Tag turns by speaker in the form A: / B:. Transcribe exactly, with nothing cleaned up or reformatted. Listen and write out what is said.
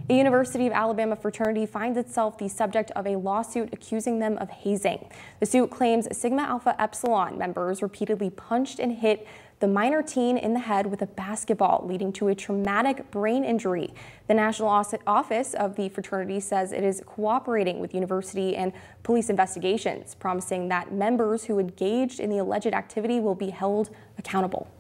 A: A University of Alabama fraternity finds itself the subject of a lawsuit accusing them of hazing. The suit claims Sigma Alpha Epsilon members repeatedly punched and hit the minor teen in the head with a basketball, leading to a traumatic brain injury. The National Office of the fraternity says it is cooperating with university and police investigations, promising that members who engaged in the alleged activity will be held accountable.